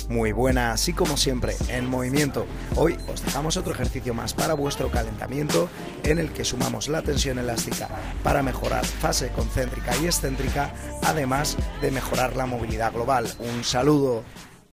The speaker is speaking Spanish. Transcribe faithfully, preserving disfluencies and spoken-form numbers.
Muy buenas y como siempre en movimiento. Hoy os dejamos otro ejercicio más para vuestro calentamiento en el que sumamos la tensión elástica para mejorar fase concéntrica y excéntrica, además de mejorar la movilidad global. Un saludo.